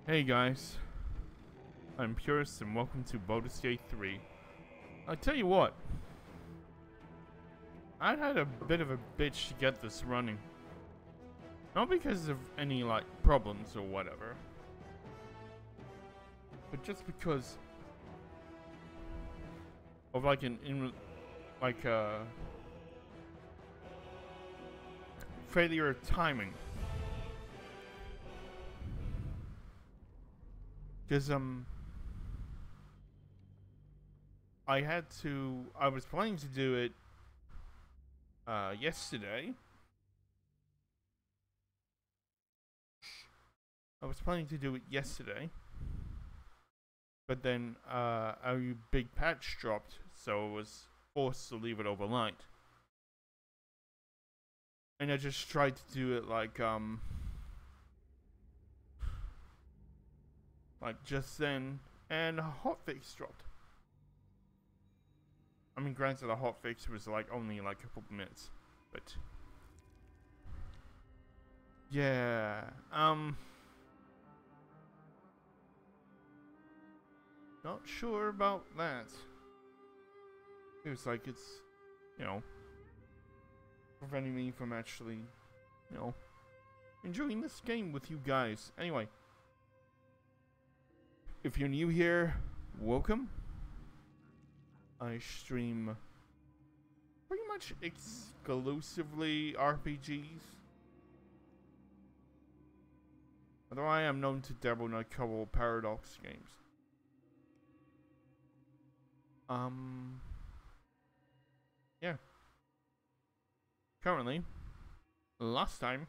Hey guys, I'm Purist and welcome to Baldur's Gate 3. I'll tell you what, I had a bit of a bitch to get this running. Not because of any like problems or whatever, but just because of like failure of timing. Because I was planning to do it yesterday. But then a big patch dropped, so I was forced to leave it overnight. And I just tried to do it like just then, and a hotfix dropped. I mean, granted, a hotfix was like only like a couple of minutes, but yeah, not sure about that. It was like it's, preventing me from actually, enjoying this game with you guys. Anyway, if you're new here, welcome. I stream pretty much exclusively RPGs. Although I am known to dabble in a couple of Paradox games. Yeah. Currently, last time,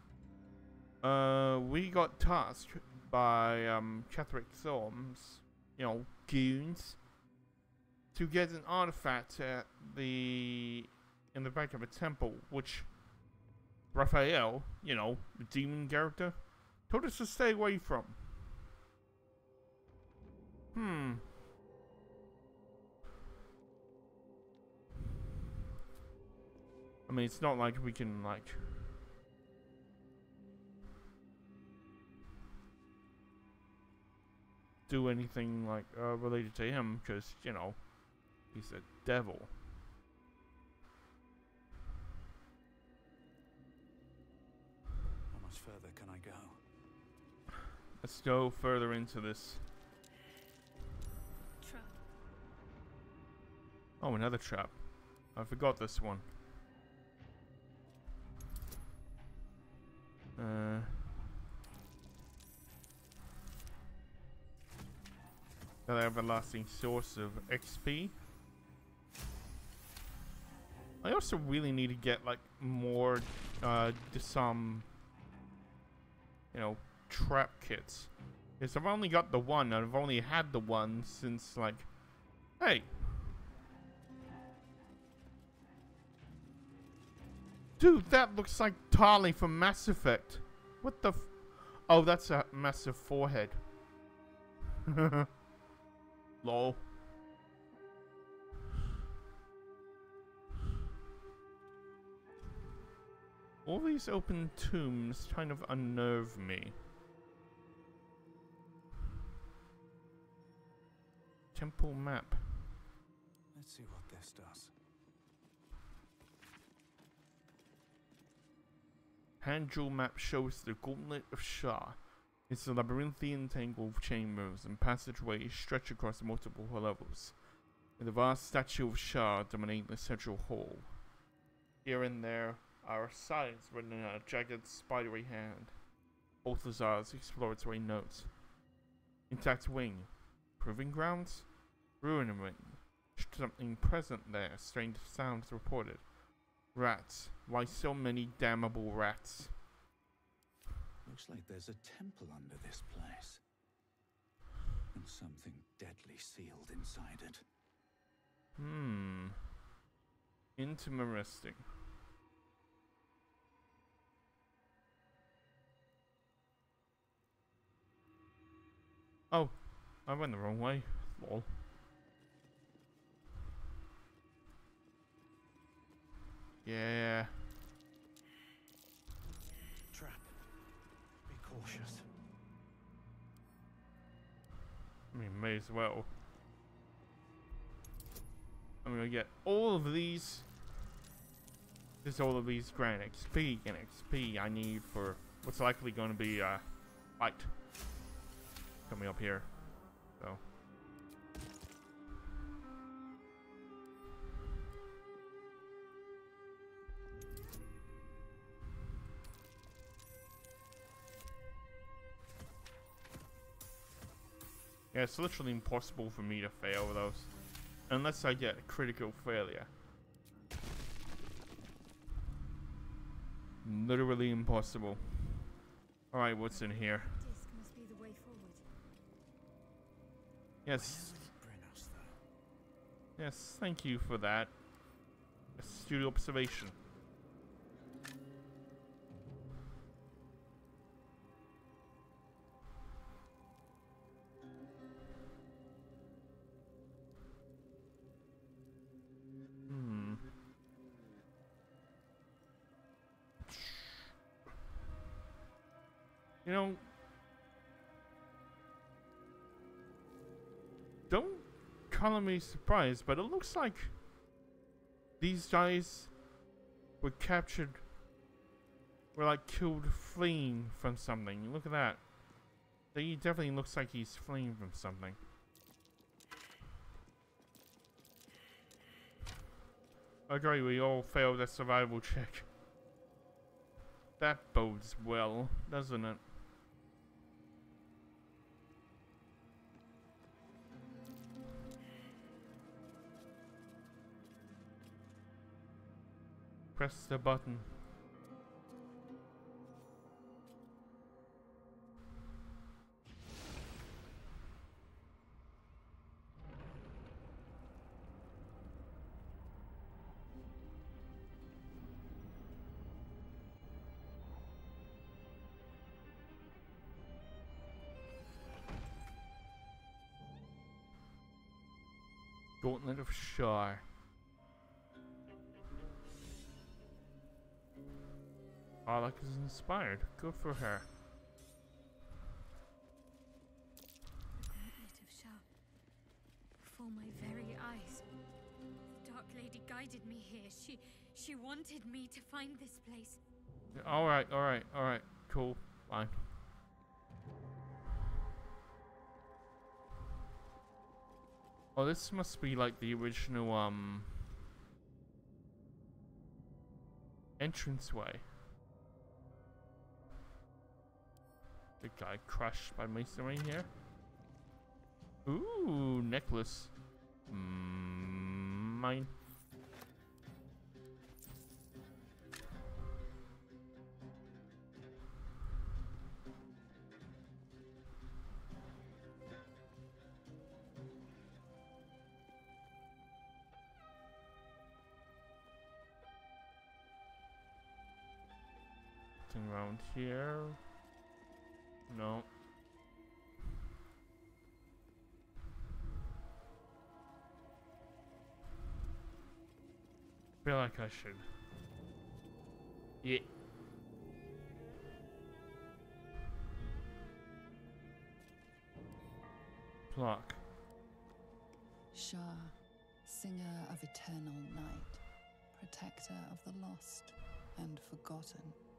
we got tasked by, Catherick Thorns, goons, to get an artifact in the back of a temple, which Raphael, the demon character, told us to stay away from. I mean, it's not like we can, do anything, related to him, because, he's a devil. How much further can I go? Let's go further into this. Trap. Oh, another trap. I forgot this one. That everlasting source of XP. I also really need to get more trap kits. Because I've only got the one, and I've only had the one since hey. Dude, that looks like Tali from Mass Effect. What the oh, that's a massive forehead. Lol. All these open tombs kind of unnerve me. Temple map. Let's see what this does. Hand jewel map shows the Gauntlet of Shah. It's a labyrinthian tangle of chambers and passageways stretch across multiple levels, with a vast statue of Shah dominating the central hall. Here and there are signs written in a jagged, spidery hand. Balthazar's exploratory notes. Intact wing. Proving grounds? Ruin ring. Something present there. Strange sounds reported. Rats. Why so many damnable rats? Looks like there's a temple under this place. And something deadly sealed inside it. Interesting. Oh, I went the wrong way. Lol. Yeah. Trap. Be cautious. I mean, may as well. I'm gonna get all of these. Just all of these grand XP and XP I need for what's likely going to be a fight coming up here. So. Yeah, it's literally impossible for me to fail those. Unless I get a critical failure. Literally impossible. Alright, what's in here? Disc must be the way forward. Yes. Bring us there. Yes, thank you for that. Astute observation. You know, don't color me surprised, but it looks like these guys were captured, were like killed fleeing from something. Look at that. He definitely looks like he's fleeing from something. Okay, we all failed a survival check. That bodes well, doesn't it? Press the button. Gauntlet of Shar. Alec is inspired. Good for her. The Gauntlet of Shar. Before my very eyes. The Dark Lady guided me here. She wanted me to find this place. Alright. Cool. Fine. Oh, this must be like the original, entranceway. The guy crushed by masonry here. Ooh, necklace. Mine. Nothing around here. No. Feel like I should. Yeah. Plaque. Shar, singer of eternal night, protector of the lost and forgotten.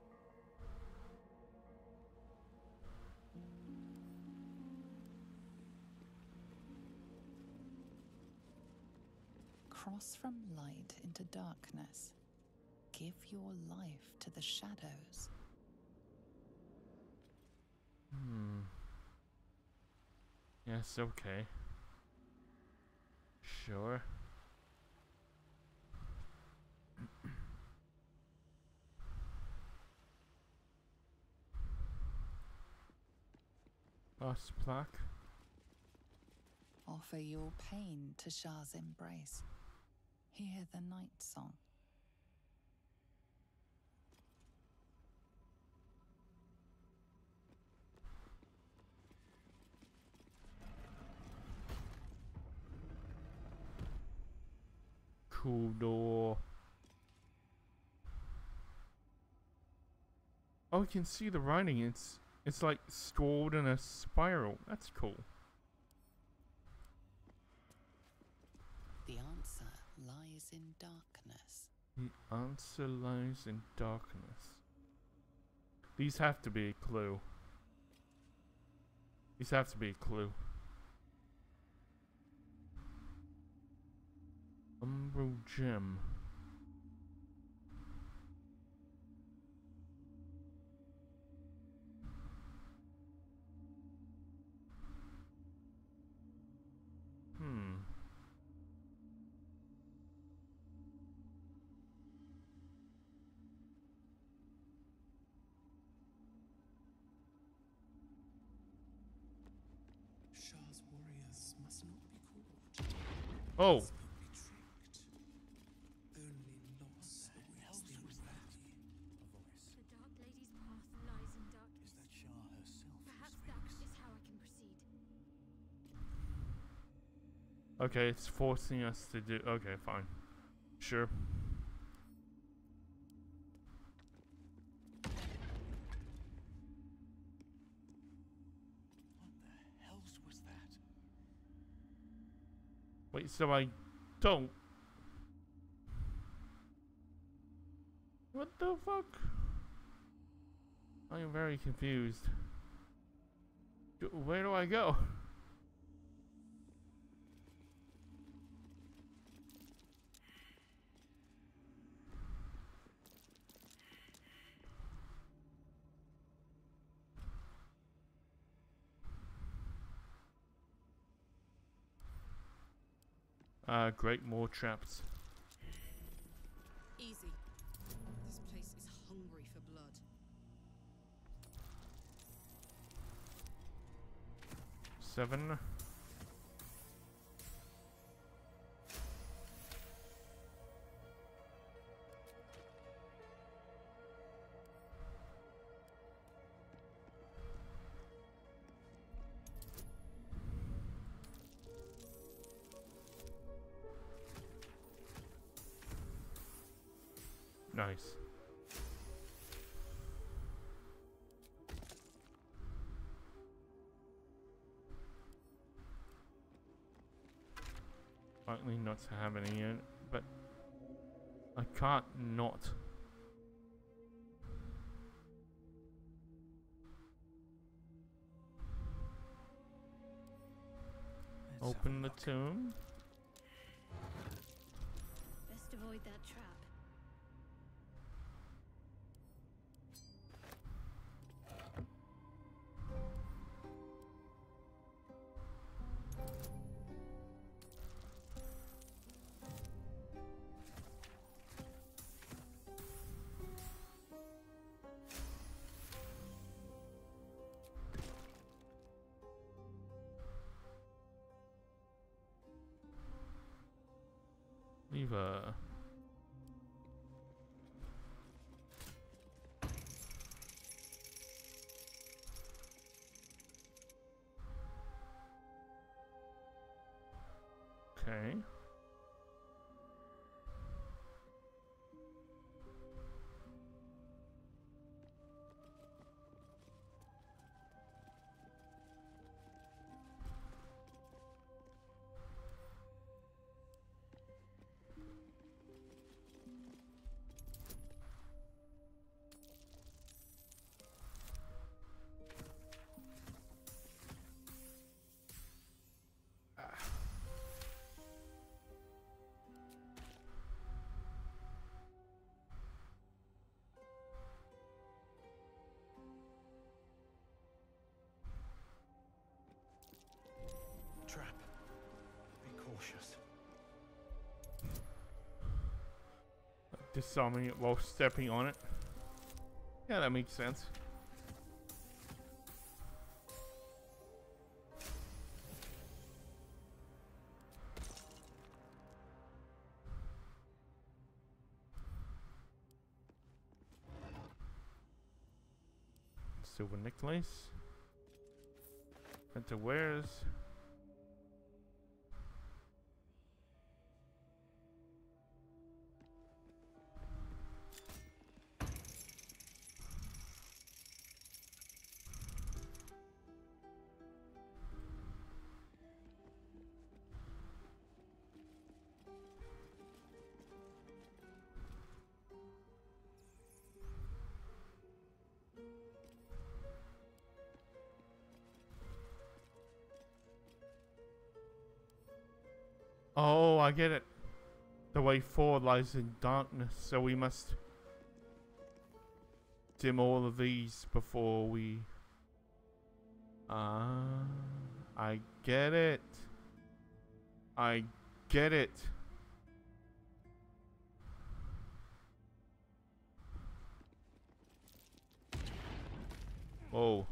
Cross from light into darkness. Give your life to the shadows. Yes, okay. Sure. Last plaque. Offer your pain to Shar's embrace. Hear the night song. Cool door. Oh, you can see the writing. It's like scrolled in a spiral. That's cool. in darkness. The answer lies in darkness. These have to be a clue. These have to be a clue. Umbral Gem. Shah's warriors must not be caught. Oh! Must not be tricked. Only loss awaits the unwary. A voice. The Dark Lady's path lies in darkness. Is that Shah herself who Perhaps that speaks? is how I can proceed. Okay, it's forcing us to do. Okay, fine. Sure. What the hells was that? Wait, so I don't. What the fuck? I am very confused. Where do I go? Great, more traps. Easy. This place is hungry for blood. Seven. Nice. Likely not to have any in, but I can't not. Let's have Open a the look. tomb. Best avoid that trap. Lever. Okay. Trap. Be cautious. Disarming it while stepping on it. Yeah, that makes sense. Silver necklace. Winter wares. Oh, I get it. The way forward lies in darkness, so we must dim all of these before we... Ah, I get it. I get it. Whoa.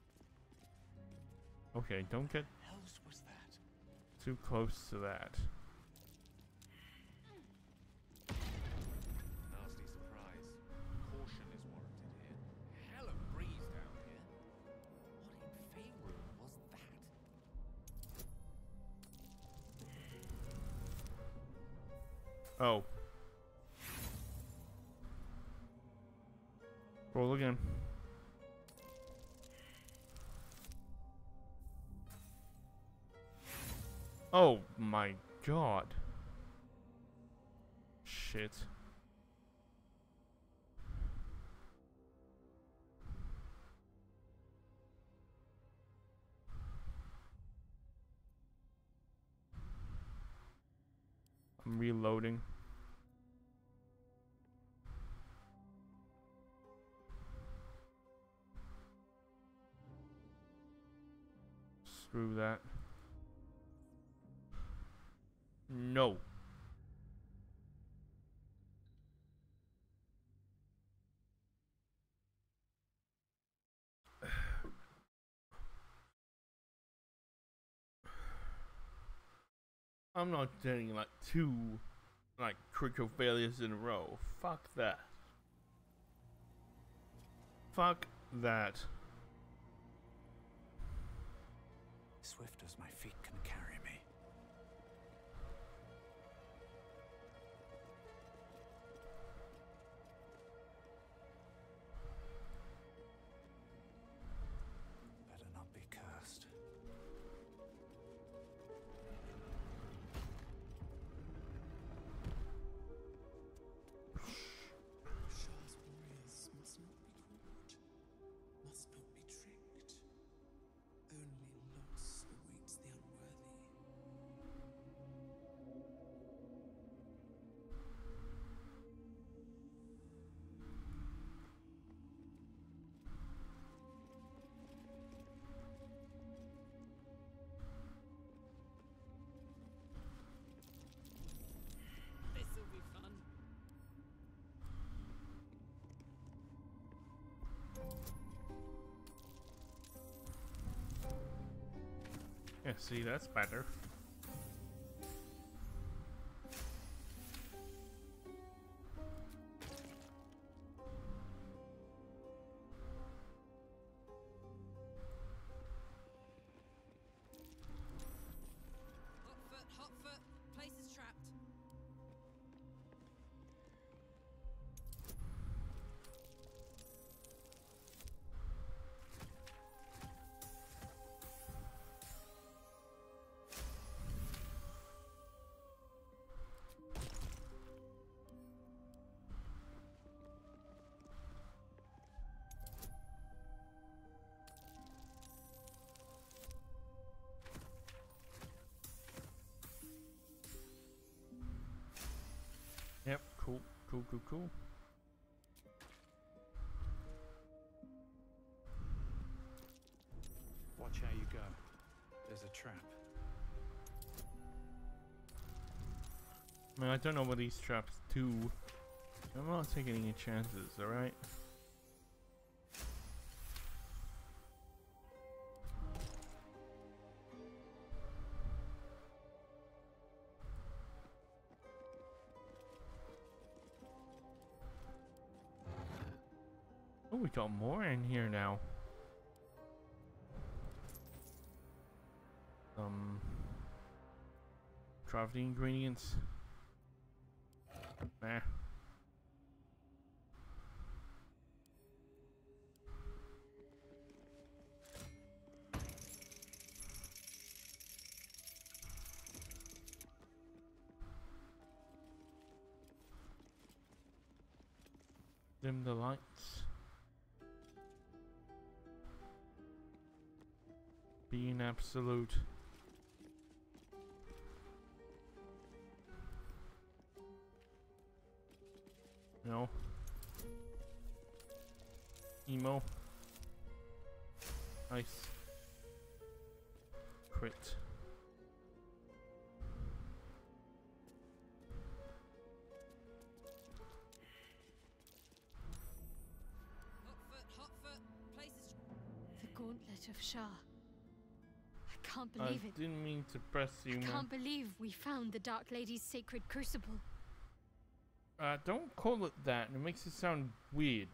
Okay, don't get Else was that? too close to that. Nasty surprise. Caution is warranted here. Hell of a breeze down here. What in Faerun was that? Oh. Roll again. Oh my god. Shit. I'm reloading. Screw that. No. I'm not getting like 2 like critical failures in a row. Fuck that. Fuck that. Swift as my feet can carry me. Better not be cursed. Shah's warriors must not be caught, must not be tricked. Only loss awaits the unworthy. This'll be fun. Yeah, see, that's better. Hot foot. Place is trapped. Yep, cool. Cool. Watch how you go. There's a trap. I mean, I don't know what these traps do. I'm not taking any chances, alright? Oh, we got more in here now. Craft the ingredients. Nah. Dim the lights. Being absolute. No. Emo. Nice. Crit. Hot foot, places. The Gauntlet of Shah. I can't I believe it. didn't mean to press you, man. Can't believe we found the Dark Lady's sacred crucible. Don't call it that. It makes it sound weird.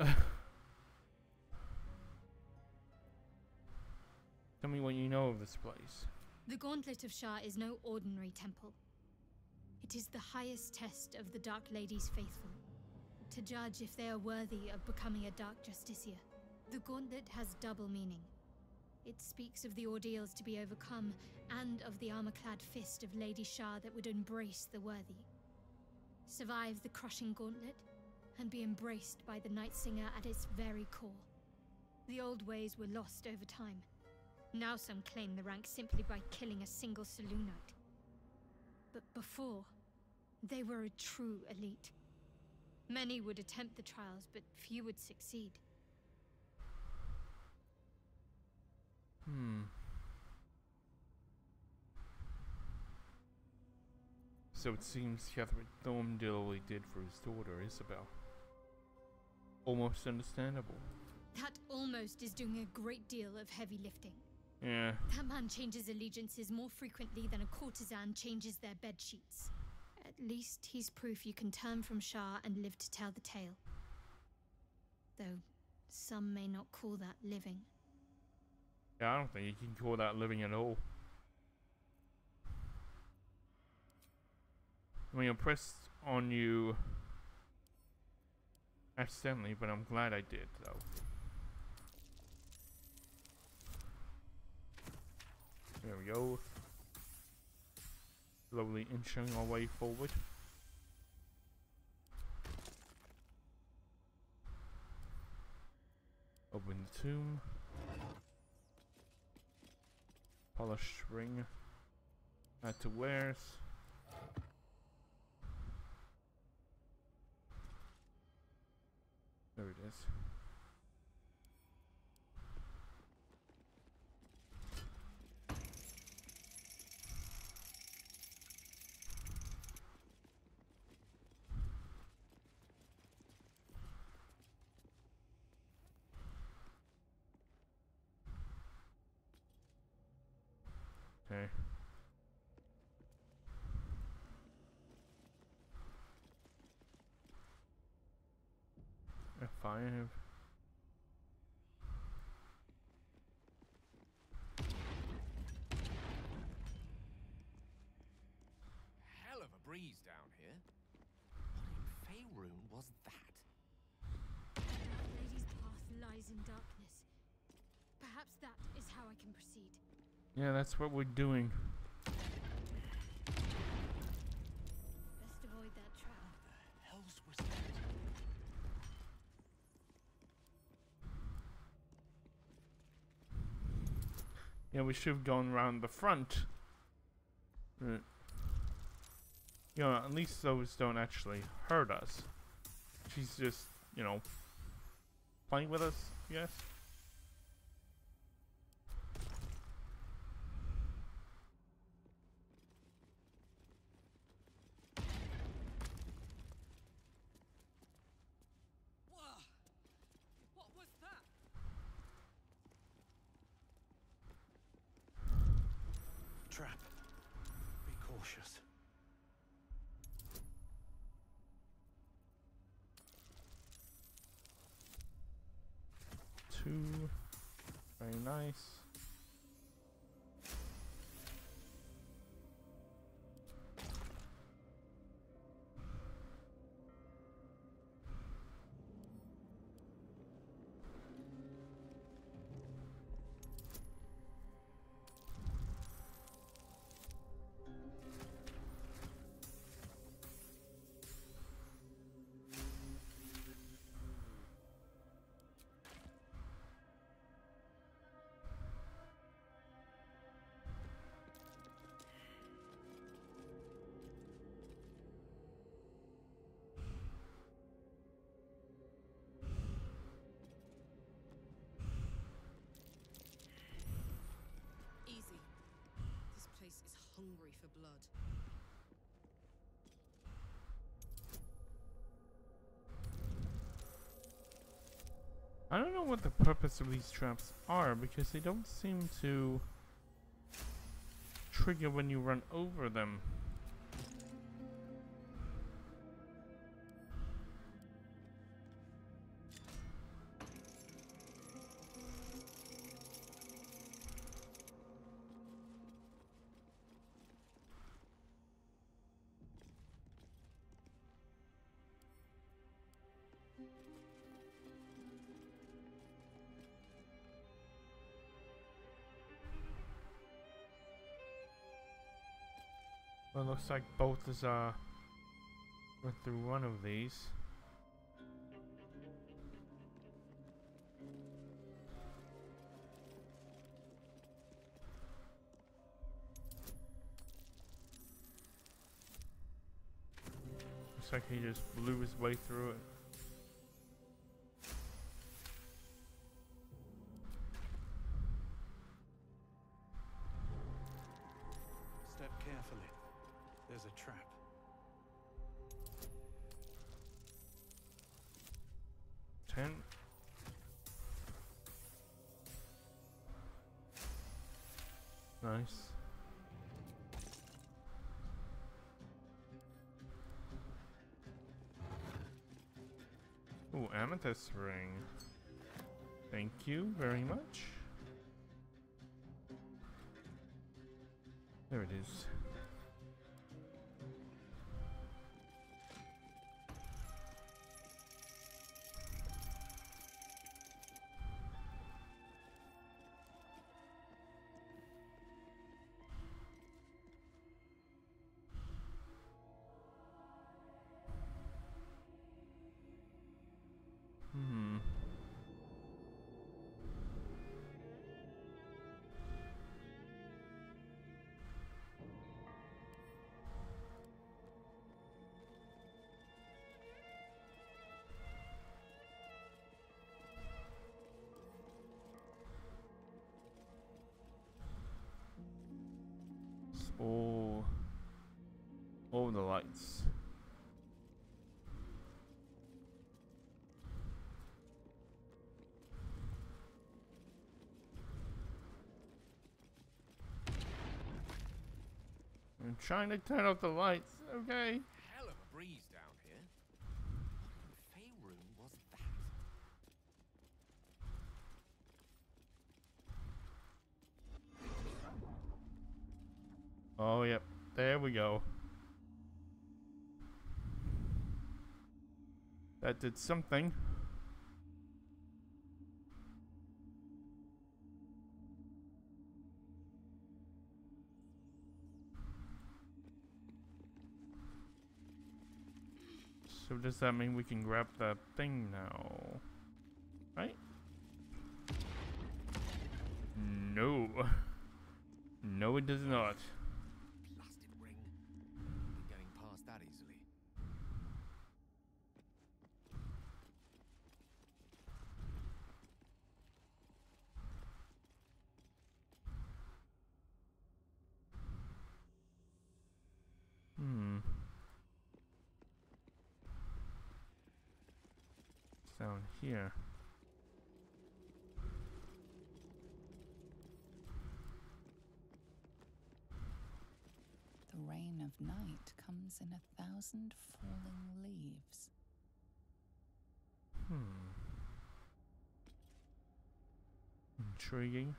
Tell me what you know of this place. The Gauntlet of Shah is no ordinary temple. It is the highest test of the Dark Lady's faithful, to judge if they are worthy of becoming a Dark Justiciar. The Gauntlet has double meaning. It speaks of the ordeals to be overcome, and of the armor-clad fist of Lady Shah that would embrace the worthy. Survive the crushing gauntlet, and be embraced by the Night Singer at its very core. The old ways were lost over time. Now some claim the rank simply by killing a single Selûnite. But before, they were a true elite. Many would attempt the trials, but few would succeed. So it seems Ketheric Thorm did all he did for his daughter, Isabel. Almost understandable. That almost is doing a great deal of heavy lifting. Yeah. That man changes allegiances more frequently than a courtesan changes their bed sheets. At least he's proof you can turn from Shah and live to tell the tale. Though some may not call that living. Yeah, I don't think you can call that living at all. I mean, I pressed on you accidentally, but I'm glad I did, though. There we go. Slowly inching our way forward. Open the tomb. Polished ring. Add to wares. There it is. Okay. F5. Hell of a breeze down here. What in Faerun was that? Lady's path lies in darkness. Perhaps that is how I can proceed. Yeah, that's what we're doing. Best avoid that trap. The hell's was that? Yeah, we should have gone around the front. You know, at least those don't actually hurt us. She's just, you know, playing with us, yes? Whoa! What was that? Trap. Be cautious. Two. Very nice. for blood. I don't know what the purpose of these traps are because they don't seem to trigger when you run over them. Well, it looks like both is went through one of these. Looks like he just blew his way through it. Step carefully. There's a trap. Nice. Ooh, amethyst ring. Thank you very much. There it is. All the lights. I'm trying to turn off the lights, okay? Hell of a breeze down here. What in Faerun was that? Oh, yep. There we go. That did something. So does that mean we can grab that thing now? Right? No. No, it does not. Blasted ring. Been getting past that easily. It's down here. The rain of night comes in 1,000 falling leaves. Intriguing.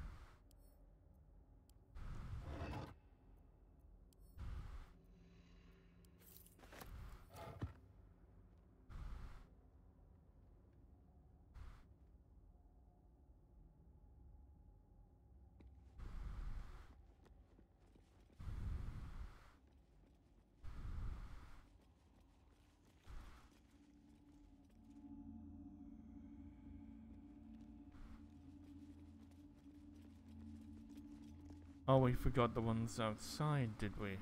Oh, we forgot the ones outside, did we?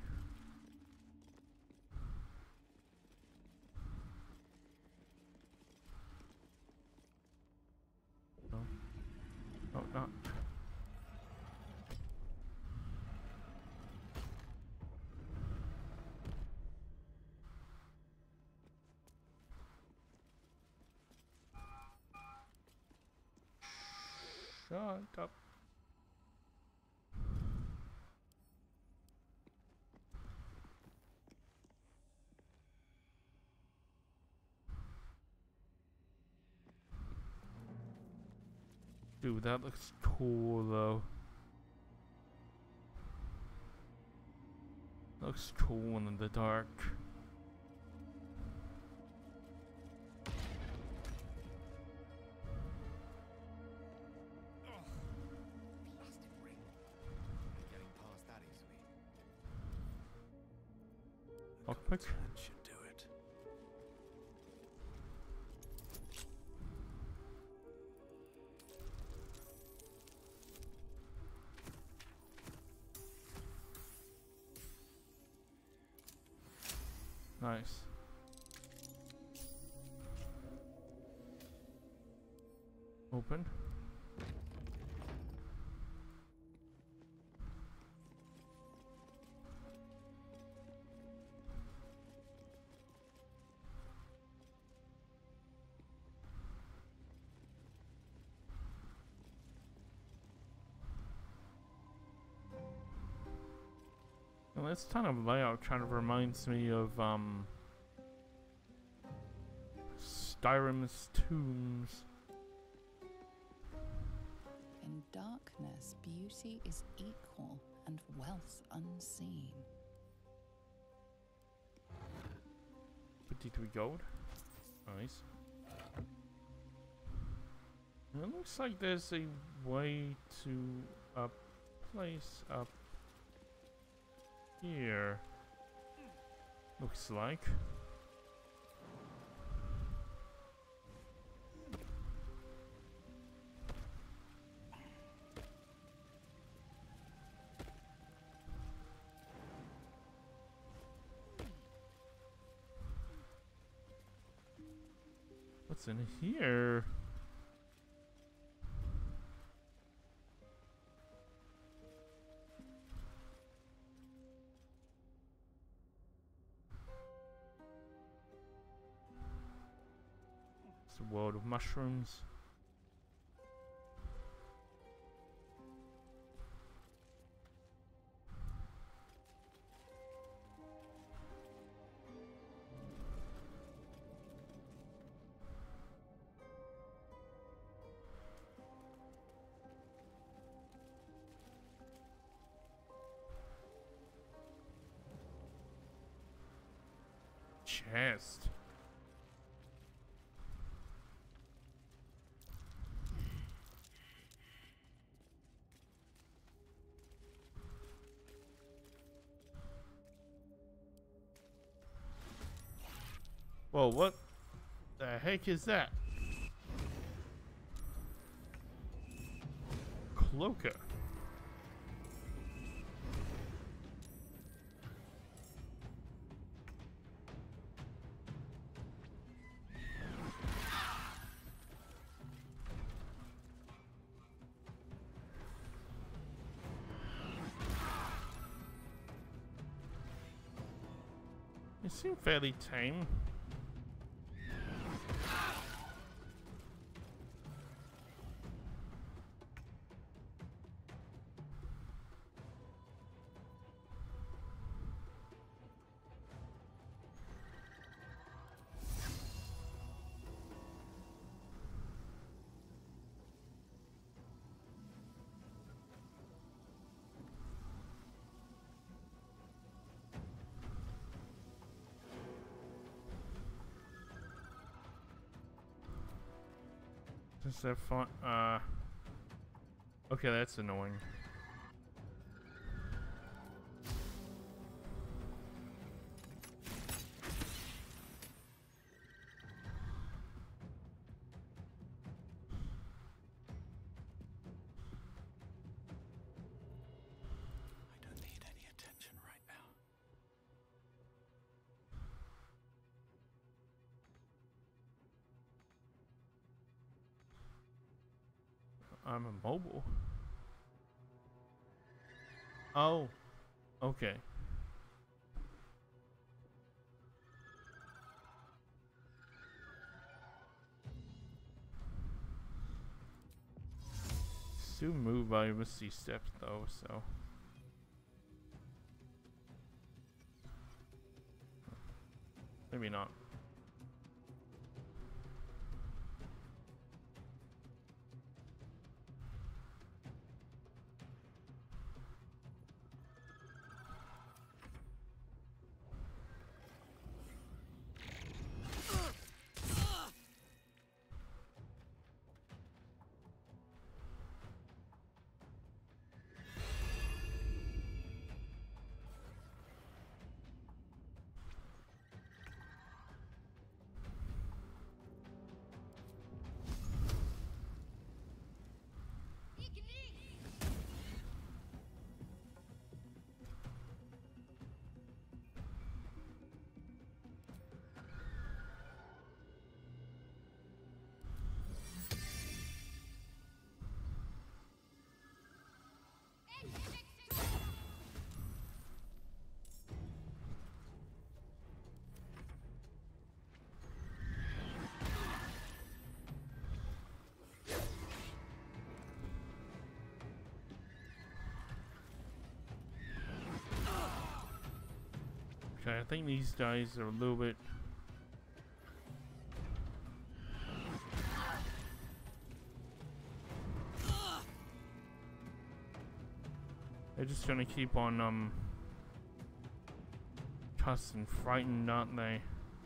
No. Oh, no. Shut up. Dude, that looks cool though. Looks cool in the dark. Plastic ring. Ain't getting past that easily. Lockpick. That should do it. Nice. Open. Well, this kind of layout kind of reminds me of Skyrim's tombs. In darkness, beauty is equal and wealth unseen. 53 gold. Nice. It looks like there's a way to a place up here. Looks like. What's in here? It's a world of mushrooms. Chest. Whoa, what the heck is that? Cloaker. They seem fairly tame. Is that fun? Okay, that's annoying. I don't need any attention right now. I'm immobile. Oh, okay. do move by Misty Step though, so. Maybe not. Okay, I think these guys are a little bit. They're just gonna keep on cussing, frightened, aren't they?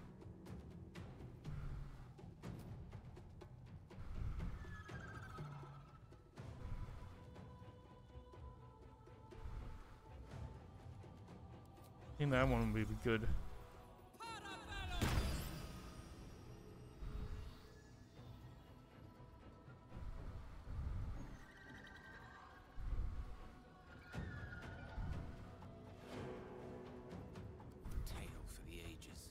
I think that one will be good. Tale for the ages.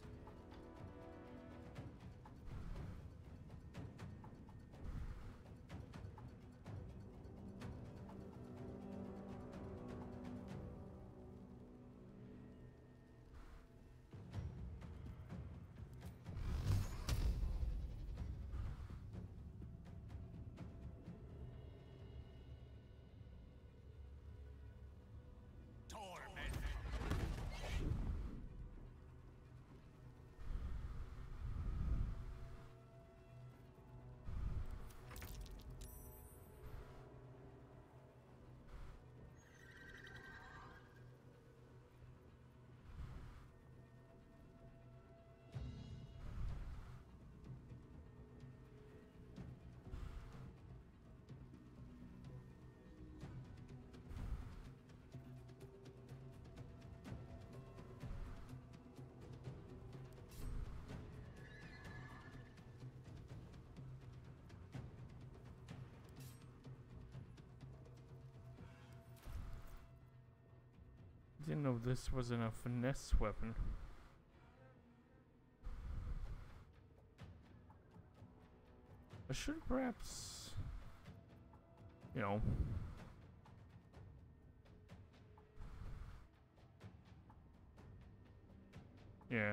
Didn't know this wasn't a finesse weapon. I should perhaps, you know, yeah.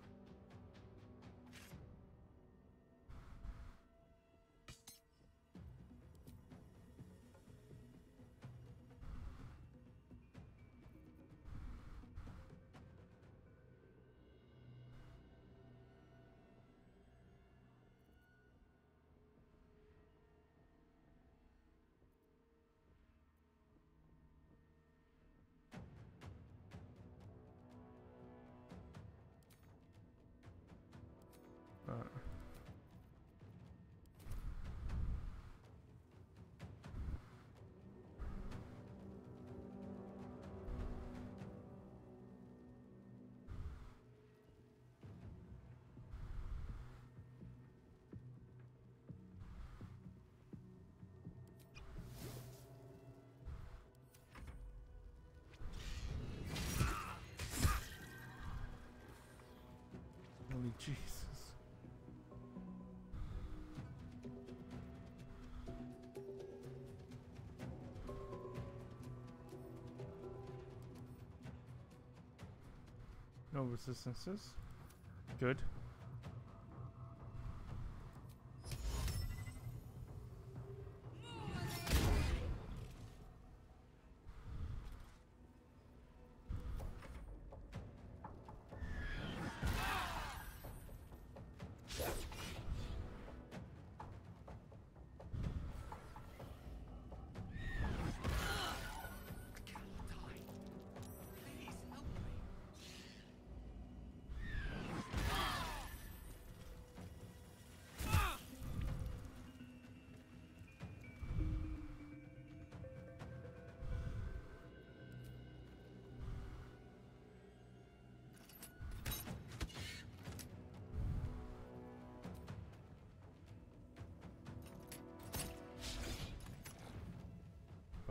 Holy Jesus. No resistances. Good.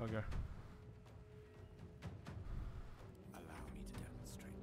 Okay. Allow me to demonstrate.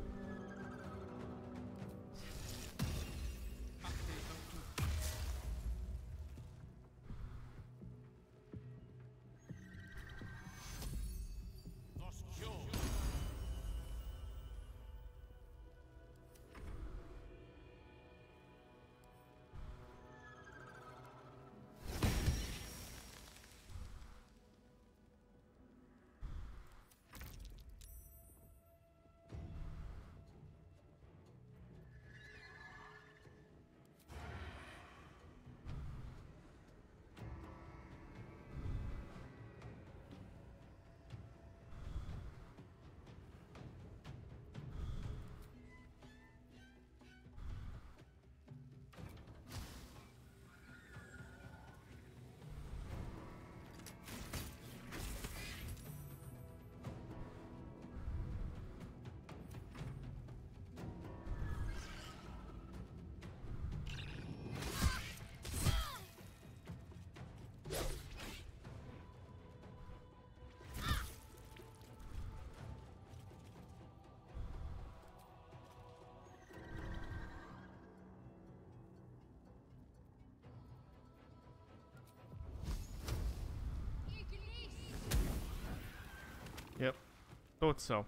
Yep. Thought so.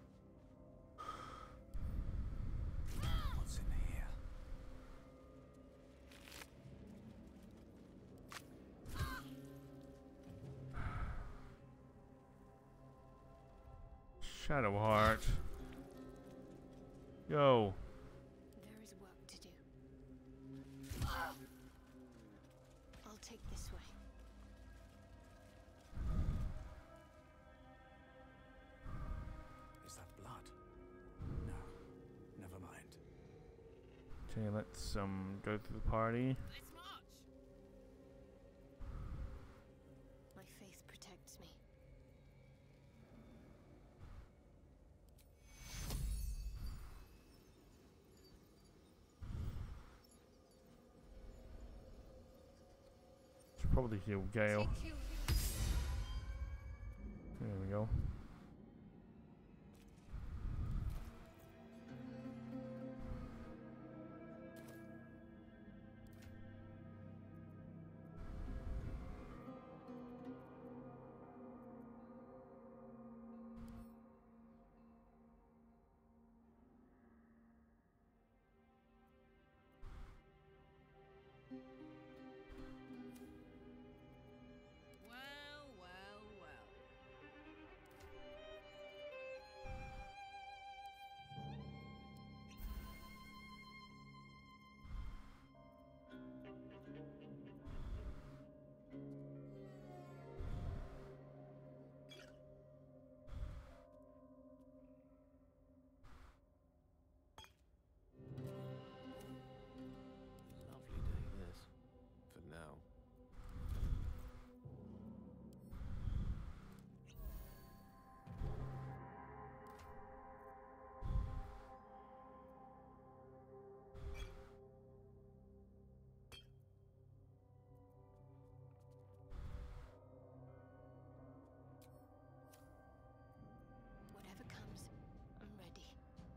What's in here? Shadowheart. Yo. There is work to do. I'll take this way. Is that blood? No. Never mind. Okay, let's go to the party. Let's march. My faith protects me. Should probably heal Gale. Take you. There we go. Well, well, well. Lovely day this. For now. Whatever comes, I'm ready.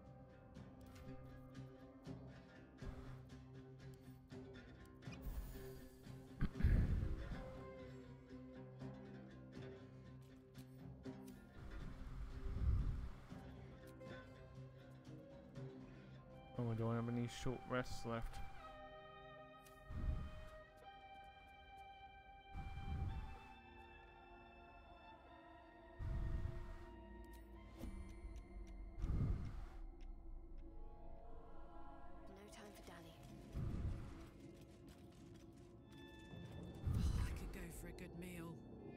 Oh, we don't have any short rests left. No time for Danny. I could go for a good meal.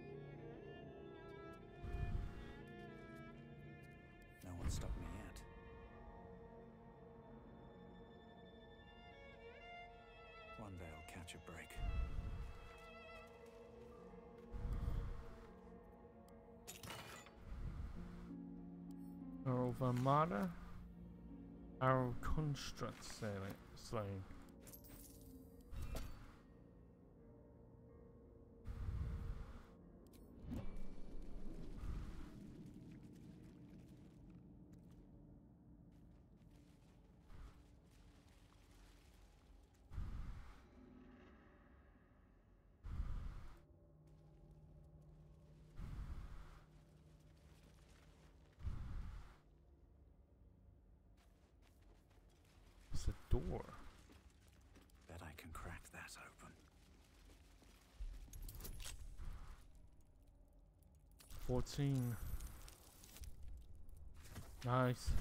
No one stopped me yet. One day I'll catch a break. Arrow of Armada. Arrow of Construct Slaying. There's a door. Bet I can crack that open. 14. Nice.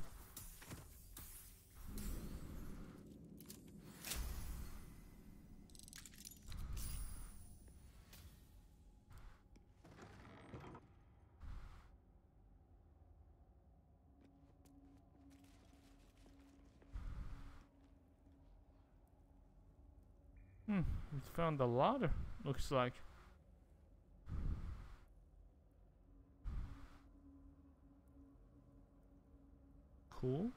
We found a ladder, looks like. Cool.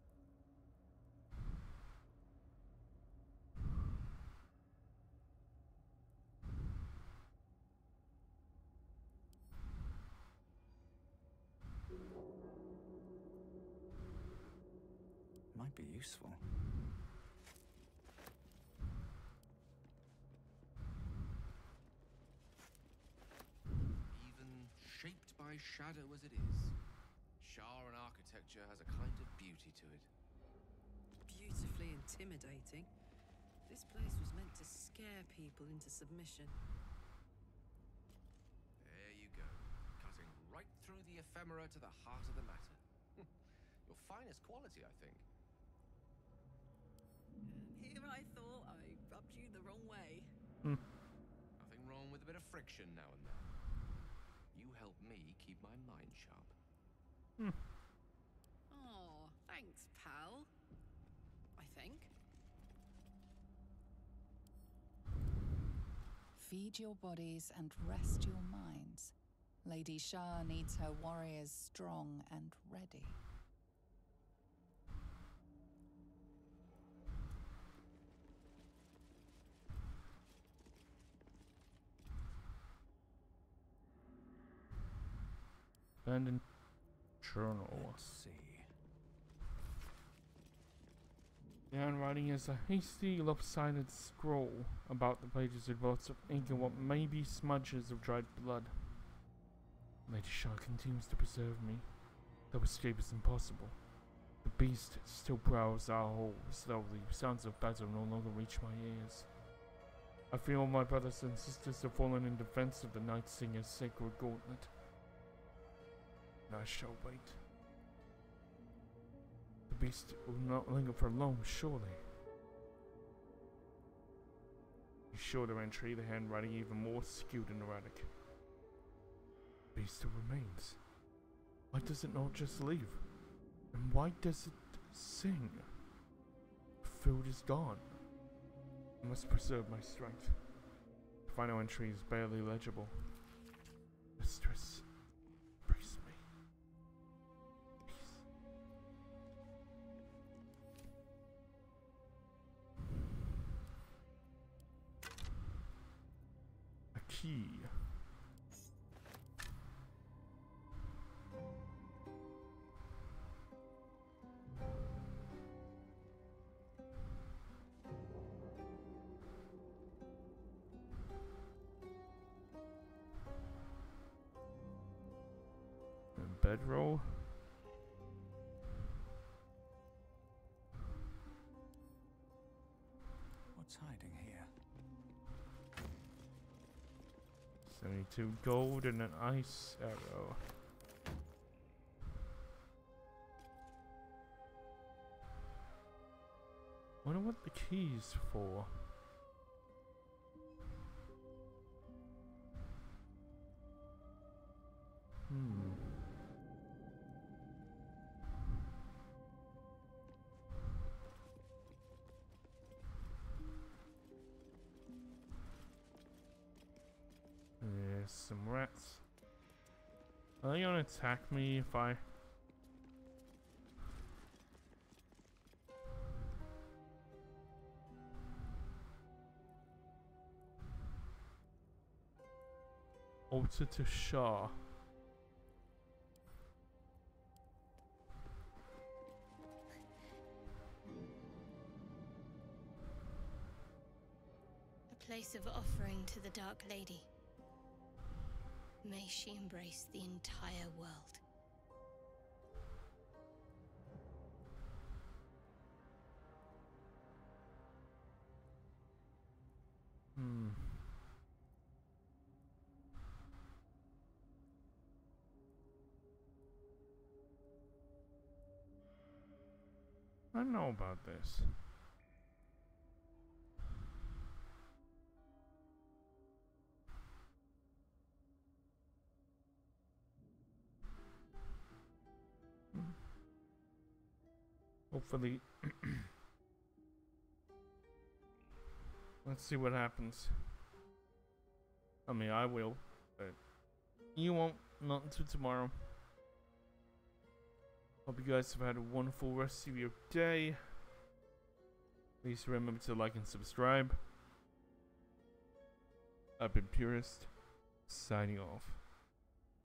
Might be useful. Even shaped by shadow as it is, Shah and architecture has a kind of beauty to it. Beautifully intimidating. This place was meant to scare people into submission. There you go, cutting right through the ephemera to the heart of the matter. Your finest quality, I think. Here I thought I rubbed you the wrong way. Nothing wrong with a bit of friction now and then. You help me keep my mind sharp. Oh, thanks, pal. I think. Feed your bodies and rest your minds. Lady Shah needs her warriors strong and ready. Abandoned journal. Let's see. The handwriting is a hasty, lopsided scroll. About the pages with lots of ink and what may be smudges of dried blood. Lady Shah continues to preserve me, though escape is impossible. The beast still prowls our halls, though the sounds of battle no longer reach my ears. I feel my brothers and sisters have fallen in defense of the Night Singer's sacred gauntlet. And I shall wait. The beast will not linger for long, surely. A shorter entry, the handwriting even more skewed and erratic. The beast still remains. Why does it not just leave? And why does it sing? The field is gone. I must preserve my strength. The final entry is barely legible. Mistress, brace me. Peace. A key. Bedroll. What's hiding here? 72 gold and an ice arrow. Wonder what the key's for. There's some rats. Are they gonna attack me if I... Altar to Shah. A place of offering to the Dark Lady. May she embrace the entire world. I know about this. Hopefully. Let's see what happens. I mean, I will, but you won't. Not until tomorrow. Hope you guys have had a wonderful rest of your day. Please remember to like and subscribe. I've been Purist, signing off.